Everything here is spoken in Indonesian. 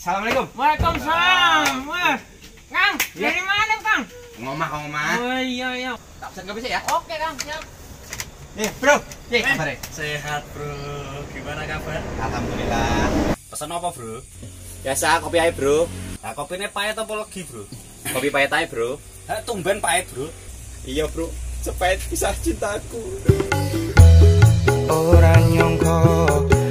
Assalamualaikum. Waalaikumsalam. Wah, Kang, dari mana Kang? Ngomah. Oh iya. Tak pesan kopi sih ya. Oke Kang, siap. Bro. Kabar ya? Sehat bro, gimana kabar? Alhamdulillah. Pesan apa bro? Biasa kopi aja, Bro. Nah kopinya pahit apa legi bro? Kopi pahit aja, Bro. Tumben pahit bro. Iya, Bro. Sepahit kisah cintaku. Orang nyongko